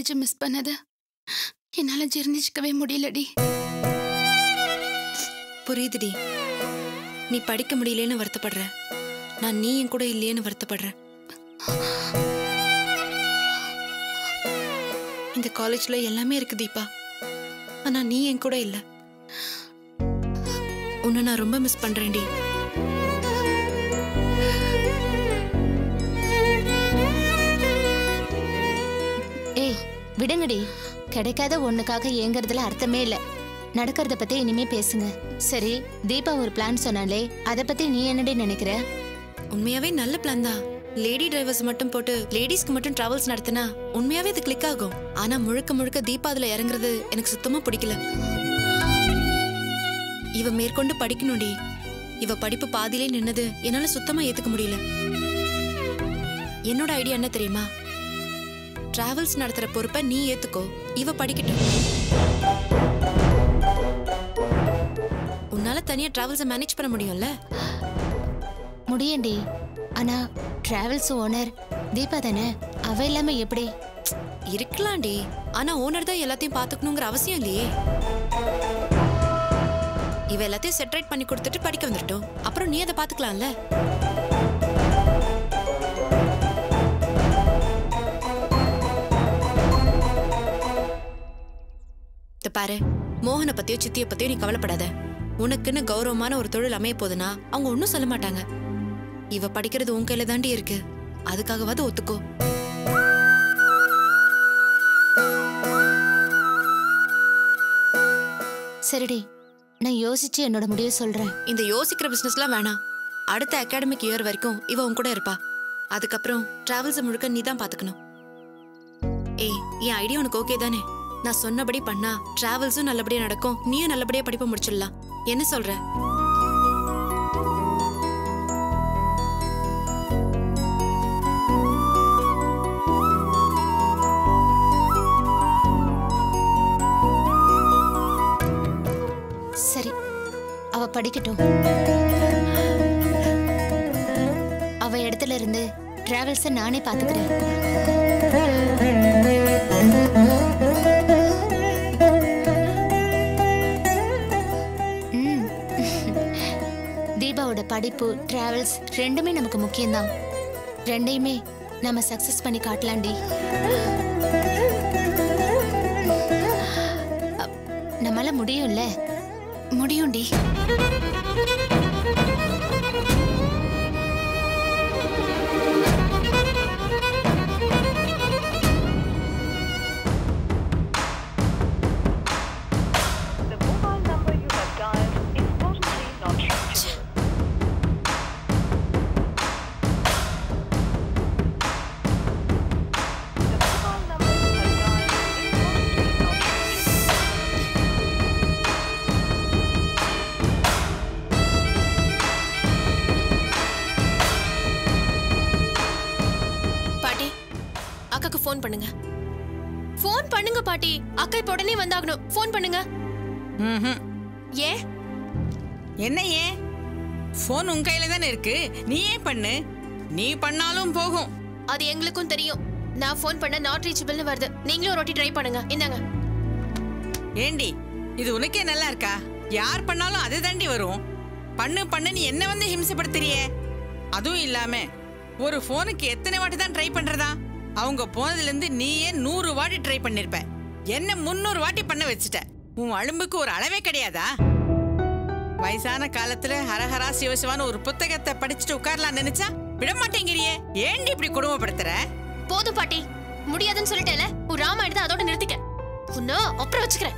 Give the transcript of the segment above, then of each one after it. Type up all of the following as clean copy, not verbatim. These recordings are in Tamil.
காலேஜ் மிஸ் பண்ணது என்னால ஜீர்ணிச்சுக்கவே முடியலடி. புரியுதுடி, நீ படிக்க முடியலன்னு வருத்தப்படுற. நான் நீ என் கூட இல்லையேன்னு வருத்தப்படுறேன். இந்த காலேஜ்ல எல்லாமே இருக்கு தீபா, ஆனா நீ என் கூட இல்ல. உன்னை நான் ரொம்ப மிஸ் பண்றேன்டி. ஏய் விடுங்கடி, கிடைக்காத ஒண்ணுக்காக ஏங்கறதுல அர்த்தமே இல்ல. நடக்கிறத பத்தி இனிமே பேசுங்க. சரி, தீபா ஒரு பிளான் சொன்னாலே அத பத்தி நீ என்னடி நினைக்கிற? உண்மையாவே நல்ல பிளான் தான். லேடி டிரைவர்ஸ் மட்டும் போட்டு லேடிஸ்க்கு மட்டும் டிராவல்ஸ் நடத்தினா உண்மையாவே இது கிளிக் ஆகும். ஆனா முழுக்க முழுக்க தீபா அதுல இறங்குறது எனக்கு சுத்தமா பிடிக்கல. இவ மேற்கொண்டு படிக்கணும்டி. இவ படிப்பு பாதியிலே நின்னது என்னால சுத்தமா ஏத்துக்க முடியல. என்னோட ஐடியா என்ன தெரியுமா? டிராவல்ஸ் நடத்துற பொறுப்பை நீ ஏத்துக்கோ, இவ படிக்கட்டும். உன்னால தனியா டிராவல்ஸை மேனேஜ் பண்ண முடியும்ல? முடியண்டி, ஆனா டிராவல்ஸ் ஓனர் தீபா தானே, அவ இல்லாம எப்படி? இருக்கலாம்டி, ஆனா ஓனர் தான் எல்லாத்தையும் பாத்துக்கணுங்கிற அவசியம் இல்லையே. இவ எல்லாத்தையும் செட்டரேட் பண்ணி கொடுத்துட்டு படிக்க வந்துட்டோம், அப்புறம் நீ அதை பாத்துக்கலாம்ல. பாரு, மோகனை பத்தியோ சித்திய பத்தியோ நீ கவலைப்படாத. உனக்குன்னு கௌரவமான ஒரு தொழில் அமைய போதுன்னா அவங்க ஒன்னும் சொல்ல மாட்டாங்க. இவ படிக்கிறது உன் கையில தாண்டி இருக்கு, அதுக்காகவாது ஒத்துக்கோ. சரிடி, நான் யோசிச்சு என்னோட முடிவு சொல்றேன். இந்த யோசிக்கிற பிசினஸ்லாம் வேணாம். அடுத்த அகாடமிக் இயர் வரைக்கும் இவ உன் கூட இருப்பா. அதுக்கப்புறம் டிராவல்ஸ் முழுக்க நீ தான் பாத்துக்கணும். ஏய், என் ஐடியா உனக்கு ஓகே தானே? நான் சொன்னபடி பண்ணா டிராவல்ஸும் நல்லபடியா நடக்கும், நீயும் நல்லபடியா படிப்பை முடிச்சிடலாம். என்ன சொல்ற? சரி, அவ படிக்கட்டும். அவ இடத்துல இருந்து டிராவல்ஸ நானே பாத்துக்கிறேன். தீபாவோட படிப்பு டிராவல்ஸ் ரெண்டுமே நமக்கு முக்கியம்தான். ரெண்டையுமே நம்ம சக்சஸ் பண்ணி காட்டலாண்டி. நம்மளால முடியும்ல? முடியும்டி. போன் பண்ணுங்க. போன் பண்ணுங்க பாட்டி. அக்கா இப்ப உடனே வந்தாகணும். போன் பண்ணுங்க. ஏன்? என்ன ஏன்? போன் உன் கையில தானே இருக்கு, நீ ஏன் பண்ணு? நீ பண்ணாலும் போகும். அது எங்களுக்கும் தெரியும். நான் போன் பண்ண நாட் ரீச்சபிள்னு வருது. நீங்களும் ஒரு வாட்டி ட்ரை பண்ணுங்க. இந்தாங்க. ஏண்டி, இது உனக்கே நல்லா இருக்கா? யார் பண்ணாலும் அது தாண்டி வரும். பண்ணு பண்ணு நீ என்ன வந்து ஹிம்சப்படுத்துறியே? அதுவும் இல்லாம ஒரு போனுக்கு எத்தனை வாட்டி தான் ட்ரை பண்றதா? அவங்க போனதுல இருந்து நீயே 100 வாட்டி ட்ரை பண்ணிருப்ப. என்ன 300 வாட்டி பண்ண வச்சுட்ட. உன் அலும்புக்கு ஒரு அளவே கிடையாதா? வயசான காலத்துல ஹரஹரா சிவசிவான ஒரு புத்தகத்தை படிச்சுட்டு உட்காரலாம் நினைச்சா விட மாட்டேங்கிறியே. ஏண்டி இப்படி கொடுமைப்படுத்துற? போதும் பாட்டி, முடியாதுன்னு சொல்லிட்டேல. ஒரு ராமாயணத்தை அதோட நிறுத்திக்க. இன்னும் அப்புறம் வச்சுக்கிறேன்.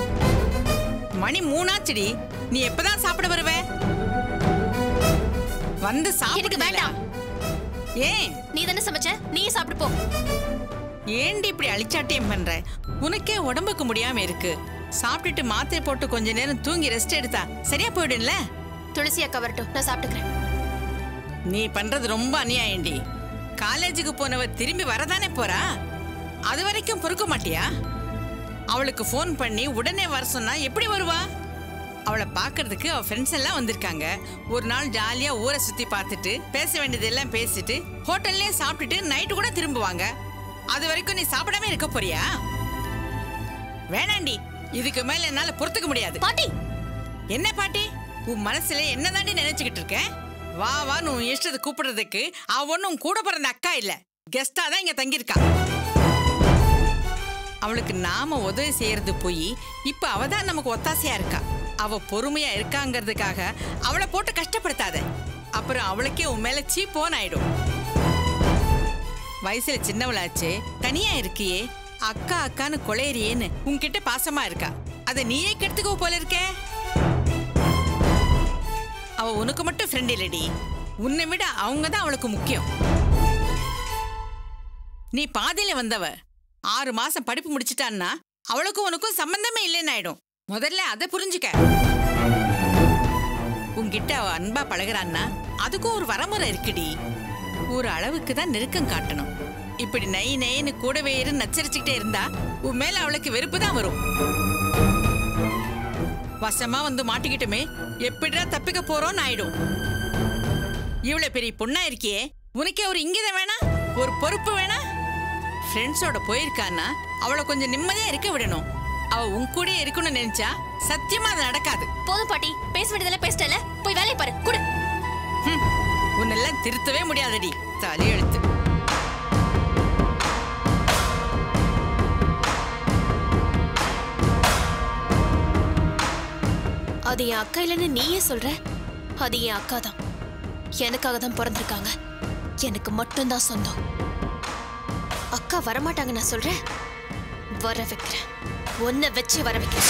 மணி 3 ஆச்சுடி. நீ எப்பதான் சாப்பிட வருவ? வந்து எனக்கு சாப்பிடு வேண்டாம். ஏன் நீ தானே சமைச்ச, நீயே சாப்பிட்டு போ. ஏண்டி இப்படி அழிச்சாட்டியம் பண்ற? உனக்கே உடம்புக்கு முடியாம இருக்கு. சாப்பிட்டுட்டு மாத்திரை போட்டு கொஞ்ச நேரம் தூங்கி ரெஸ்ட் எடுத்தா சரியா போயிடும்ல. துளசி அக்கா வரட்டும், நான் சாப்பிட்டுக்கிறேன். நீ பண்றது ரொம்ப அநியாயண்டி. காலேஜுக்கு போனவ திரும்பி வரதானே போறா, அது வரைக்கும் பொறுக்க மாட்டியா? அவளுக்கு ஃபோன் பண்ணி உடனே வர சொன்னா எப்படி வருவா? அவளை பார்க்கறதுக்கு அவ ஃப்ரெண்ட்ஸ் எல்லாம் வந்திருக்காங்க. ஒரு நாள் ஜாலியா ஊரை சுத்தி பார்த்துட்டு பேச வேண்டியதெல்லாம் பேசிட்டு ஹோட்டல்லே சாப்பிட்டுட்டு நைட்டு கூட திரும்புவாங்க. அது வரைக்கும் நீ சாப்பிடாம இருக்க போறியா? வேணாண்டி, இதுக்கு மேல என்னால பொறுத்துக்க முடியாது. பாட்டி, என்ன பாட்டி, உன் மனசுல என்னதாண்டி நினைச்சுக்கிட்டு இருக்க? வா வா உன் இஷ்டத்தை கூப்பிடுறதுக்கு அவ ஒன்னும் கூட பிறந்த அக்கா இல்ல, கெஸ்டா தான் இங்க தங்கியிருக்கா. அவளுக்கு நாம உதவி செய்யறது போய் இப்ப அவதான் நமக்கு ஒத்தாசையா இருக்கா. அவ பொறுமையா இருக்காங்கிறதுக்காக அவளை போட்டு கஷ்டப்படுத்தாத. அப்புறம் அவளுக்கே உன் மேல சீப்போன்னு ஆயிடும். வயசுல சின்னவளாச்சு, தனியா இருக்கியே, அக்கா அக்கான்னு கொலையறியேன்னு உன்கிட்ட பாசமா இருக்கா. அத நீயே கெடுத்துக்கோ போல இருக்க. அவ உனக்கு மட்டும் ஃப்ரெண்ட் இல்லடி, உன்னை விட அவங்க தான் அவளுக்கு முக்கியம். நீ பாதியில வந்தவ, 6 மாசம் படிப்பு முடிச்சிட்டான்னா அவளுக்கும் உனக்கும் சம்பந்தமே இல்லைன்னு ஆயிடும். முதல்ல அதை புரிஞ்சுக்க. உன்கிட்ட அவ அன்பா பழகுறான்னா அதுக்கும் ஒரு வரமுறை இருக்குடி. ஒரு அளவுக்கு தான் நெருக்கம் காட்டணும். இப்படி நை நைன்னு கூடவே இரு நச்சரிச்சுக்கிட்டே இருந்தா உன் மேல அவளுக்கு வெறுப்பு தான் வரும். வசமா வந்து மாட்டிக்கிட்டுமே எப்படிடா தப்பிக்க போறோம்னு ஆயிடும். இவ்வளவு பெரிய பொண்ணா இருக்கியே, உனக்கே ஒரு இங்கிதம் வேணா, ஒரு பொறுப்பு வேணா? ஃப்ரெண்ட்ஸோட போயிருக்கான்னா அவளை கொஞ்சம் நிம்மதியா இருக்க விடணும். அவ உன் கூட இருக்கணும்னு நினைச்சா சத்தியமா அது நடக்காது. போதும் பாட்டி, பேச வேண்டியதெல்லாம் பேசிட்டல, போய் வேலையை பாரு. குடு. உன்னெல்லாம் திருத்தவே முடியாதடி, தலையெழுத்து. அது என் அக்கா இல்லைன்னு நீயே சொல்ற. அது என் அக்கா தான், எனக்காக தான் பிறந்திருக்காங்க, எனக்கு மட்டும்தான் சொந்தம். அக்கா வரமாட்டாங்க நான் சொல்றேன், வர வைக்கிறேன், ஒன்ன வச்சு வர வைக்கிறேன்.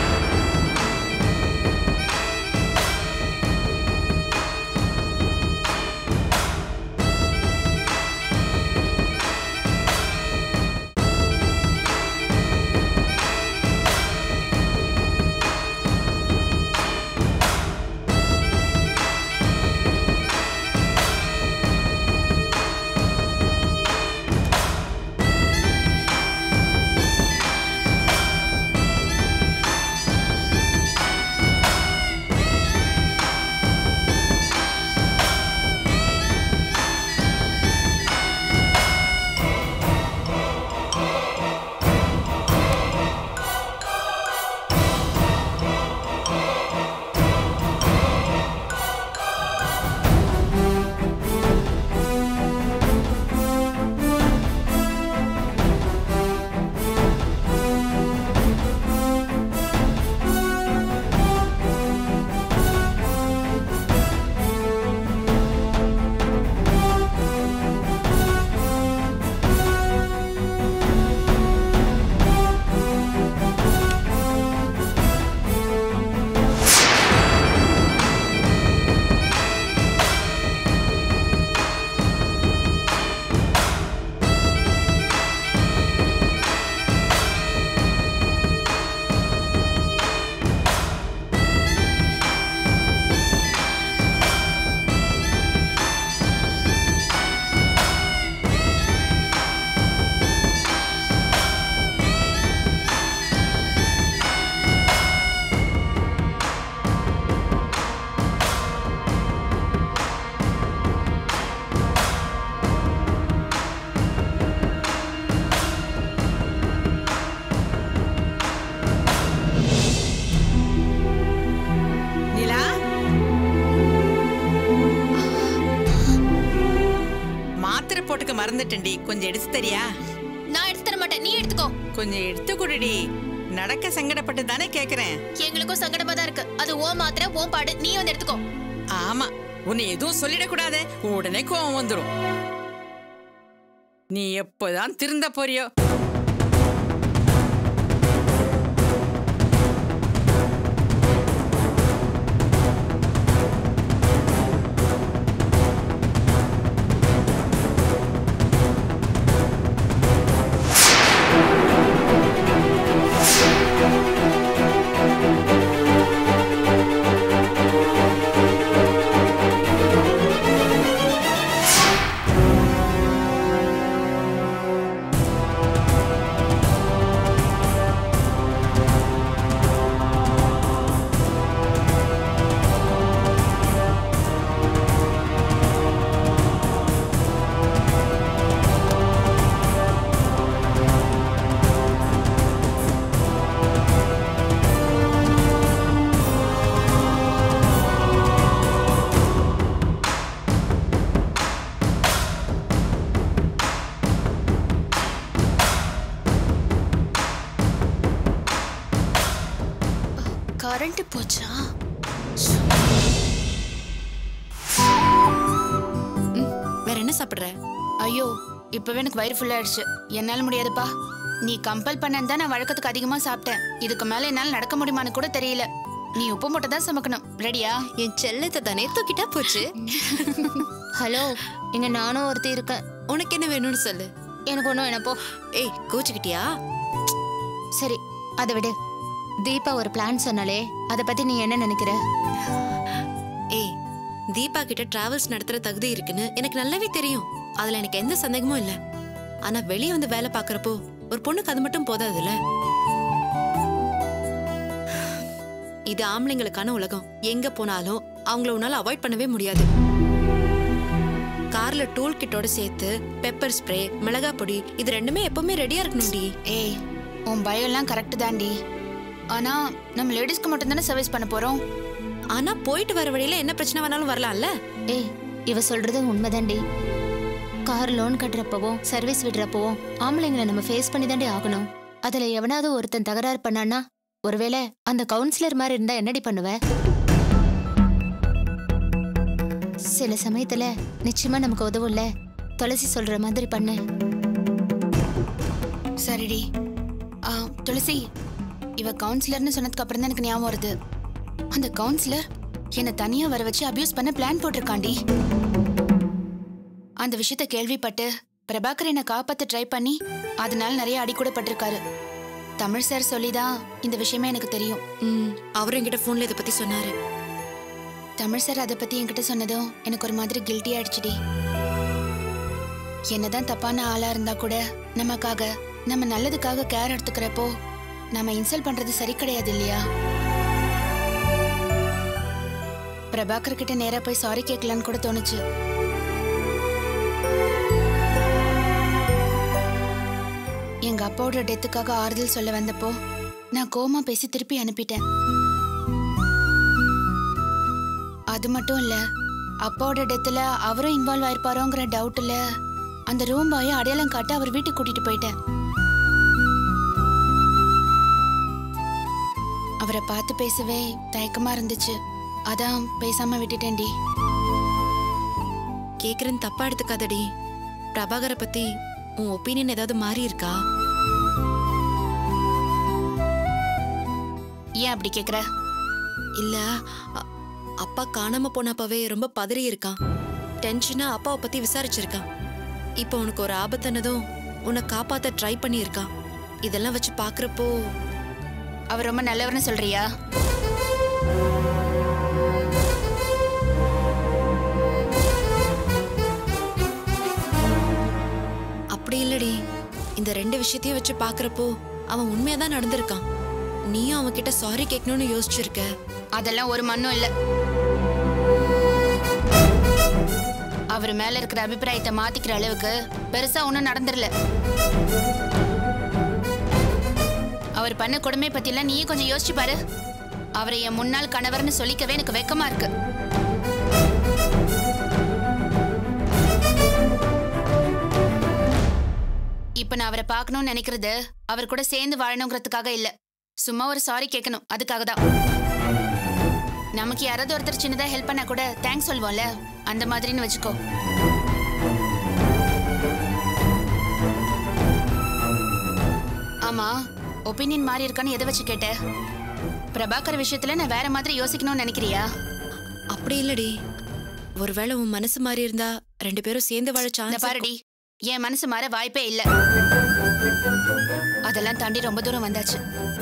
மறந்துட்டேன்டி, கொஞ்சம் எடுத்து தரியா? நான் எடுத்து தர மாட்டேன், நீ எடுத்துக்கோ. கொஞ்சம் எடுத்து குடுடி. நடக்க சங்கடப்பட்டு தானே கேக்குறேன். எங்களுக்கும் சங்கடமா தான் இருக்கு. அது ஓ மாத்திரை ஓ பாடு, நீ வந்து எடுத்துக்கோ. ஆமா, உன்னை எதுவும் சொல்லிடக்கூடாது, உடனே கோவம் வந்துடும். நீ எப்போதான் திருந்த போறியோ? கரண்ட் போச்சா? வேற என்ன சாப்பிடுற? ஐயோ இப்பவே எனக்கு வயிறு ஃபுல் ஆயிடுச்சு. என்னால முடியாதுப்பா. நீ கம்பல் பண்ணன்னு தான் நான் வழக்கத்துக்கு அதிகமா சாப்பிட்டேன். இதுக்கு மேல என்னால நடக்க முடியுமான்னு கூட தெரியல. நீ உப்பு மூட்டை தான் சமைக்கணும். ரெடியா? என் செல்லத்தை தானே தூக்கிட்டா போச்சு. ஹலோ, இங்க நானும் ஒருத்தி இருக்கேன். உனக்கு என்ன வேணும்னு சொல்லு. எனக்கு ஒன்றும் வேணப்போ. ஏய், கோச்சுக்கிட்டியா? சரி, அதை விடு. தீபா ஒரு பிளான் சொன்னாலே, அதை பத்தி நீ என்ன நினைக்கிற? ஏய், தீபா கிட்ட டிராவல்ஸ் நடத்துற தகுதி இருக்குன்னு எனக்கு நல்லாவே தெரியும். அதுல எனக்கு எந்த சந்தேகமும் இல்ல. ஆனா வெளியே வந்து வேலை பாக்குறப்போ ஒரு பொண்ணுக்கு அது மட்டும் போதாதுல்ல. இது ஆம்பளைங்களுக்கான உலகம். எங்க போனாலும் அவங்கள உன்னால அவாய்ட் பண்ணவே முடியாது. கார்ல டூல் கிட்டோட சேர்த்து பெப்பர் ஸ்ப்ரே, மிளகா பொடி, இது ரெண்டுமே எப்பவுமே ரெடியா இருக்கணும்டி. ஏய், உன் பயம் எல்லாம் கரெக்ட் தான்டி. ஆனா நம்ம லேடிஸ்க்கு மட்டும் தானே சர்வீஸ் பண்ண போறோம். ஆனா போயிட்டு வர வழியில என்ன பிரச்சனை வேணாலும் வரலாம்ல. ஏய், இவ சொல்றது உண்மைதான்டி. கார் லோன் கட்டுறப்பவும் சர்வீஸ் விடுறப்பவும் ஆம்பளைங்களை நம்ம ஃபேஸ் பண்ணி தாண்டி ஆகணும். அதுல எவனாவது ஒருத்தன் தகராறு பண்ணான்னா, ஒருவேளை அந்த கவுன்சிலர் மாதிரி இருந்தா என்னடி பண்ணுவ? சில சமயத்துல நிச்சயமா நமக்கு உதவும்ல. துளசி சொல்ற மாதிரி பண்ணு. சரிடி. துளசி, இவ கவுன்சிலர்னு சொன்னதுக்கு அப்புறம் தான் எனக்கு ஞாபகம் வருது. அந்த கவுன்சிலர் என்னை தனியா வர வச்சு அபியூஸ் பண்ண பிளான் போட்டிருக்காண்டி. அந்த விஷயத்த கேள்விப்பட்டு பிரபாகர் என்னை காப்பாத்த ட்ரை பண்ணி அதனால நிறைய அடி கூட பட்டிருக்காரு. தமிழ் சார் சொல்லிதான் இந்த விஷயமே எனக்கு தெரியும். அவரும் என்கிட்ட போன்ல இதை பத்தி சொன்னாரு. தமிழ் சார் அதை பத்தி என்கிட்ட சொன்னதும் எனக்கு ஒரு மாதிரி கில்ட்டி ஆயிடுச்சுடி. என்னதான் தப்பான ஆளா இருந்தா கூட நமக்காக, நம்ம நல்லதுக்காக கேர் எடுத்துக்கிறப்போ நம்ம இன்சல்ட் பண்றது சரி கிடையாது இல்லையா? பிரபாகர் கிட்ட நேரா போய் சாரி கேட்கலான்னு கூட தோணுச்சு. எங்க அப்பாவோட டெத்துக்காக ஆறுதல் சொல்ல வந்தப்போ நான் கோமா பேசி திருப்பி அனுப்பிட்டேன். அது மட்டும் இல்ல, அப்பாவோட டெத்துல அவரும் இன்வால்வ் ஆயிருப்பாரோங்கிற டவுட்ல அந்த ரூம் பாயை அடையாளம் காட்ட அவர் வீட்டுக்கு கூட்டிட்டு போயிட்டேன். அவரை பார்த்து பேசவே தயக்கமா இருந்துச்சு. அதான் பேசாம விட்டுட்டேன்டி. கேக்குறேன்னு தப்பா எடுத்துக்காதடி. பிரபாகரை பத்தி உன் ஒப்பீனியன் ஏதாவது மாறி இருக்கா? ஏன் அப்படி கேக்குற? இல்ல, அப்பா காணாம போனப்பவே ரொம்ப பதறி இருக்கான். டென்ஷனா அப்பாவை பத்தி விசாரிச்சிருக்கான். இப்போ உனக்கு ஒரு ஆபத்தானதும் உன்னை காப்பாத்த ட்ரை பண்ணியிருக்கான். இதெல்லாம் வச்சு பாக்குறப்போ அவர் ரொம்ப நல்லவர்னு சொல்றியா? அப்படி இல்லடி. இந்த ரெண்டு விஷயத்தையும் வச்சு பாக்குறப்போ அவன் உண்மையாதான் நடந்திருக்கான். நீயும் அவன் கிட்ட சாரி கேட்கணும்னு யோசிச்சிருக்க. அதெல்லாம் ஒரு மண்ணும் இல்ல. அவர் மேல இருக்கிற அபிப்பிராயத்தை மாத்திக்கிற அளவுக்கு பெருசா ஒண்ணும் நடந்துடல. அவர் பண்ண கொடுமை பத்தி எல்லாம் நீயே கொஞ்சம் யோசிச்சு பாரு. அவரை என் முன்னாள் கணவர்னு சொல்லிக்கவே எனக்கு வெக்கமா இருக்கு. இப்ப நான் அவரை பார்க்கணும்னு நினைக்கிறது அவர் கூட சேர்ந்து வாழணுங்கிறதுக்காக இல்ல. சும்மா ஒரு சாரி கேட்கணும், அதுக்காக தான். நமக்கு யாராவது ஒருத்தர் சின்னதா ஹெல்ப் பண்ணா கூட தேங்க்ஸ் சொல்லுவோம்ல, அந்த மாதிரின்னு வச்சுக்கோ. ஆமா, ஒப்பீனியன் மாறி இருக்கான்னு எதை வச்சு கேட்ட? பிரபாகர் விஷயத்துல நான் வேற மாதிரி யோசிக்கணும்னு நினைக்கிறியா? அப்படி இல்லடி. ஒருவேளை உன் மனசு மாறி இருந்தா ரெண்டு பேரும் சேர்ந்து வாழ சான்ஸ் பாருடி. என் மனசு மாற வாய்ப்பே இல்ல. அதெல்லாம் தாண்டி ரொம்ப தூரம் வந்தாச்சு.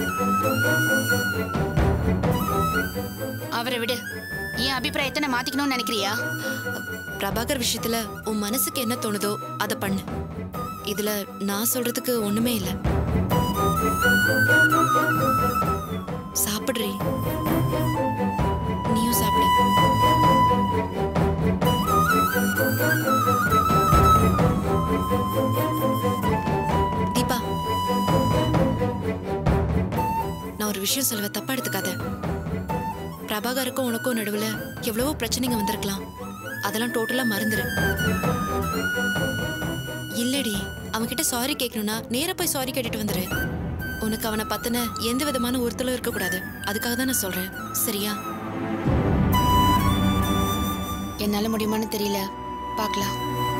அவரை விடு. என் அபிப்பிராயத்தை நான் மாத்திக்கணும்னு நினைக்கிறியா? பிரபாகர் விஷயத்துல உன் மனசுக்கு என்ன தோணுதோ அதை பண்ணு. இதுல நான் சொல்றதுக்கு ஒண்ணுமே இல்ல. சாப்பிடுறீ? நீயும் சாப்பிடு. தீபா, நான் ஒரு விஷயம் சொல்லுவேன், தப்பா எடுத்துக்காத. பிரபாகருக்கும் உனக்கும் நடுவுல எவ்வளவோ பிரச்சனைங்க வந்திருக்கலாம். அதெல்லாம் டோட்டலா மறந்துரு. இல்லடி, அவன்கிட்ட சாரி கேட்கணும்னா நேரா போய் சாரி கேட்டுட்டு வந்துரு. உனக்கு அவனை பத்தின எந்த விதமான உறுத்தலும் இருக்கக்கூடாது. அதுக்காக தான் நான் சொல்றேன். சரியா? என்னால முடியுமான்னு தெரியல, பார்க்கலாம்.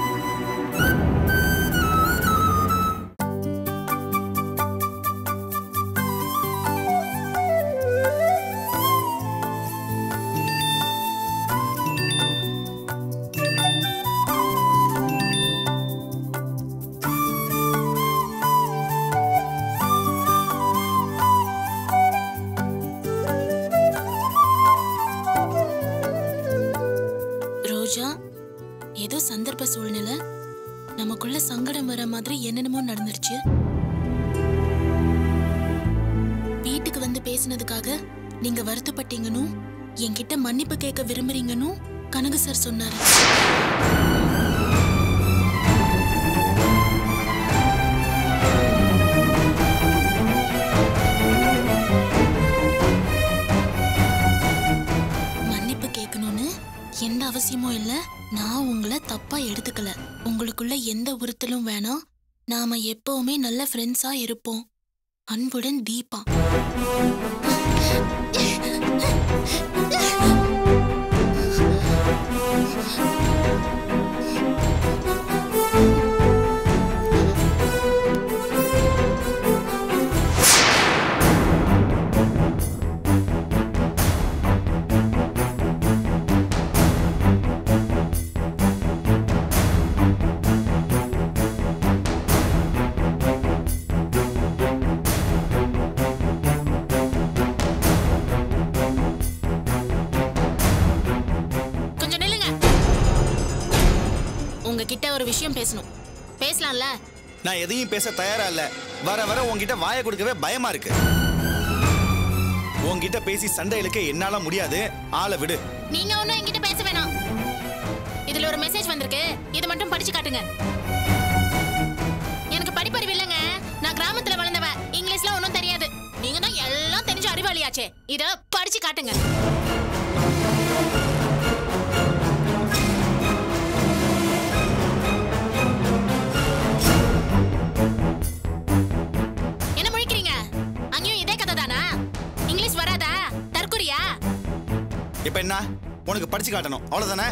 ஏதோ சந்தர்ப்ப சூழ்நிலை நமக்குள்ள சங்கடம் வர மாதிரி என்னென்னமோ நடந்துருச்சு. வீட்டுக்கு வந்து பேசினதுக்காக நீங்க வருத்தப்பட்டீங்கன்னு, என்கிட்ட மன்னிப்பு கேட்க விரும்புறீங்கன்னு கனகு சார் சொன்னாரு. மன்னிப்பு கேட்கணும்னு எந்த அவசியமும் இல்ல. நான் உங்களை தப்பா எடுத்துக்கல. உங்களுக்குள்ள எந்த உறுத்தலும் வேணாம். நாம எப்பவுமே நல்ல ஃப்ரெண்ட்ஸா இருப்போம். அன்புடன் தீபா. உங்ககிட்ட ஒரு விஷயம் பேசணும். பேசலாம்ல? நான் எதையும் பேச தயாரா இல்ல. வர வர உன்கிட்ட வாயை கொடுக்கவே பயமா இருக்கு. உன்கிட்ட பேசி சண்டைகளுக்கு என்னால முடியாது. ஆளை விடு. நீங்க ஒண்ணும் என்கிட்ட பேச வேணாம். இதுல ஒரு மெசேஜ் வந்திருக்கு. இத மட்டும் படிச்சு காட்டுங்க. எனக்கு படிப்பறிவு இல்லங்க. நான் கிராமத்துல வளர்ந்தவ. இங்கிலீஷ்ல ஒண்ணும் தெரியாது. நீங்க தான் எல்லாம் தெரிஞ்ச அறிவாளியாச்சே. இத படிச்சு காட்டுங்க. இப்ப என்ன? உனக்கு படிச்சு காட்டணும், அவ்வளவுதானே?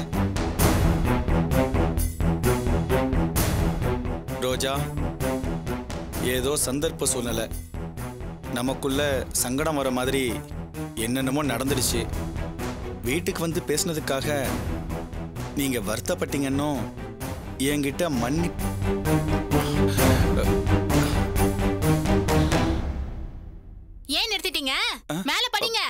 ரோஜா, ஏதோ சந்தர்ப்ப சூழ்நிலை நமக்குள்ள சங்கடம் வர மாதிரி என்னென்னமோ நடந்துடுச்சு. வீட்டுக்கு வந்து பேசினதுக்காக நீங்க வருத்தப்பட்டீங்கன்னு என்கிட்ட ஏன் நிறுத்திட்டீங்க? மேல படிங்க.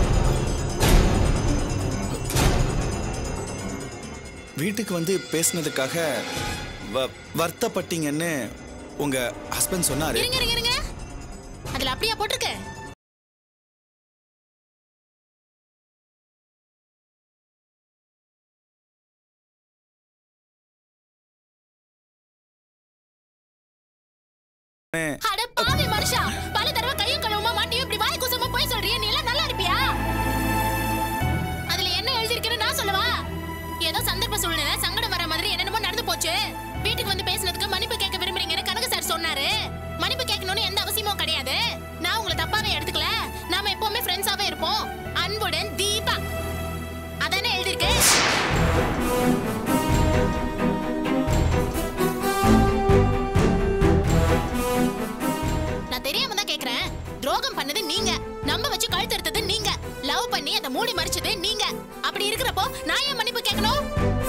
வீட்டுக்கு வந்து பேசினதுக்காக வருத்தப்பட்டீங்கன்னு உங்க ஹஸ்பண்ட் சொன்னாரு. இருங்க. அதுல அப்படியே போட்டுருக்கு. அட பாவி மனுஷா, பல தடவை கையும் கழுவுமா மாட்டியும் இப்படி வாய் கூசமா போய் சொல்றியே. நீ எல்லாம் நல்லா இருப்பியா? அதுல என்ன எழுதிருக்குன்னு நான் சொல்லவா? ஏதோ சந்தர்ப்ப சூழ்நிலை சங்கடம் வர மாதிரி என்னென்னமோ நடந்து போச்சு. வீட்டுக்கு வந்து பேசினதுக்கு மன்னிப்பு கேட்க விரும்புறீங்கன்னு கனகு சார் சொன்னாரு. மன்னிப்பு கேட்கணும்னு எந்த அவசியமும் கிடையாது. நான் உங்களை தப்பாவே எடுத்துக்கல. நாம எப்பவுமே ஃப்ரெண்ட்ஸாவே இருப்போம். அன்புடன் தீபா. அதானே எழுதிருக்கு. நான் தெரியாம தான் கேக்குறேன். துரோகம் பண்ணது நீங்க. நம்ப வச்சு கழுத்து எடுத்தது நீங்க. லவ் பண்ணி அதை மூடி மறைச்சது நீங்க. அப்படி இருக்கிறப்போ நான் ஏன் மன்னிப்பு கேட்கணும்?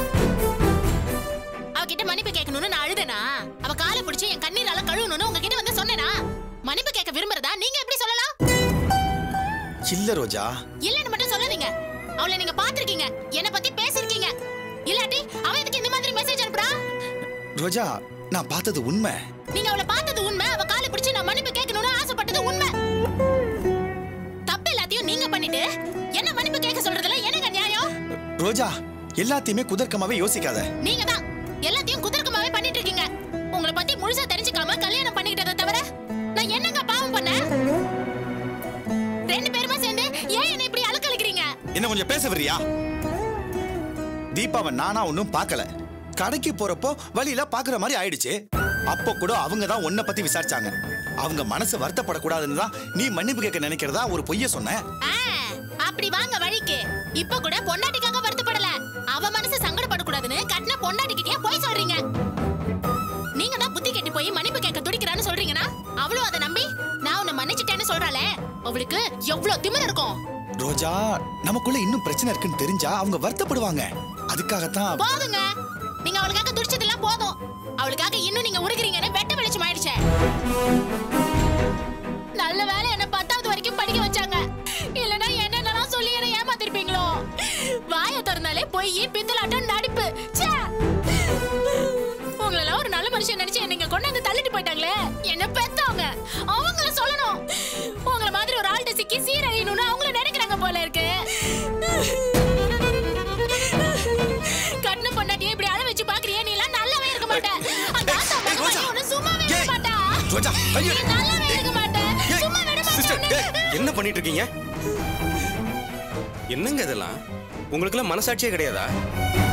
அவகிட்ட மன்னிப்பு கேட்கணும்னு நான் அழுதேனா? அவ காலை பிடிச்சு என் கண்ணீரால கழுவணும்னு உங்ககிட்ட வந்து சொன்னேனா? மன்னிப்பு கேட்க விரும்புறதா நீங்க எப்படி சொல்லலாம்? இல்ல ரோஜா. இல்லன்னு மட்டும் சொல்லாதீங்க. அவளை நீங்க பாத்திருக்கீங்க, என்ன பத்தி பேசிருக்கீங்க. இல்லாட்டி அவ எதுக்கு இந்த மாதிரி மெசேஜ் அனுப்புறா? ரோஜா, நான் பார்த்தது உண்மை. நீங்க அவளை பார்த்தது உண்மை. அவ காலை பிடிச்சு நான் மன்னிப்பு கேட்கணும்னு ஆசைப்பட்டது உண்மை. தப்பு எல்லாத்தையும் நீங்க பண்ணிட்டு என்ன மன்னிப்பு கேட்க சொல்றதுல என்னங்க நியாயம்? ரோஜா, எல்லாத்தையுமே குதர்க்கமாவே யோசிக்காத. நீங்க தான் எல்லாத்தையும் குதர்க்கமாவே பண்ணிட்டு இருக்கீங்க. உங்களை பத்தி முழுசா தெரிஞ்சுக்காம கல்யாணம் பண்ணிக்கிட்டதை தவிர நான் என்னங்க பாவம் பண்ணேன்? ரெண்டு பேருமா சேர்ந்து ஏன் என்ன இப்படி அலக்கழிக்கிறீங்க? என்ன கொஞ்சம் பேச வரியா? தீபாவை நானா ஒன்னும் பார்க்கல. கடைக்கு போறப்போ வழியில பாக்குற மாதிரி ஆயிடுச்சு. அப்போ கூட அவங்க தான் உன்னை பத்தி விசாரிச்சாங்க. அவங்க மனசு வருத்தப்படக்கூடாதுன்னு தான் நீ மன்னிப்பு கேட்க நினைக்கிறதா ஒரு பொய்ய சொன்ன. அப்படி வாங்க வழிக்கு. இப்ப கூட பொண்டாட்டிக்காக வருத்தப்படல, அவ மனசு சங்கடப்படக்கூடாதுன்னு கட்டின பொண்டாட்டிக்கிட்டே போய் சொல்றீங்க. நீங்க தான் புத்தி கெட்டு போய் மன்னிப்பு கேட்க துடிக்கிறான்னு சொல்றீங்கன்னா அவளும் அதை நம்பி நான் உன்னை மன்னிச்சிட்டேன்னு சொல்றாளே, அவளுக்கு எவ்வளவு திமிரு இருக்கும். ரோஜா, நமக்குள்ள இன்னும் பிரச்சனை இருக்குன்னு தெரிஞ்சா அவங்க வருத்தப்படுவாங்க. அதுக்காகத்தான். போதுங்க, நீங்க அவளுக்காக துடிச்சதெல்லாம் போதும். அவளுக்காக இன்னும் நீங்க உருகிறீங்கன்னு வெட்ட வெளிச்சம் ஆயிடுச்சே. நல்ல வேலை என்ன 10வது வரைக்கும் படிக்க வச்சாங்க. இல்லனா என்னென்னலாம் சொல்லி என்ன ஏமாத்திருப்பீங்களோ. வாயை திறந்தாலே பொய், பித்தலாட்டம், நடிப்பு. உங்களெல்லாம் ஒரு நல்ல மனுஷன் நினைச்சு நீங்க கொண்டாந்து தள்ளிட்டு போயிட்டாங்களே. என்ன பெத்தவங்க அவங்கள சொல்லணும். உங்கள மாதிரி ஒரு ஆள்கிட்ட சிக்கி சீரழியணும்னு அவங்கள நினைக்கிறாங்க போல இருக்கு. கண்ணு பொண்டாட்டியே இப்படி அழ வச்சு பாக்குறியே, நீ எல்லாம் நல்லாவே இருக்க மாட்ட. அந்த ஆத்தா மகன் ஒண்ணு சும்மாவே இருக்க மாட்டா. ரோஜா, ஐயோ, நீ நல்லாவே இருக்க மாட்ட. சும்மா விட மாட்டே. என்ன பண்ணிட்டு இருக்கீங்க? என்னங்க இதெல்லாம்? உங்களுக்கு எல்லாம் மனசாட்சியே கிடையாதா?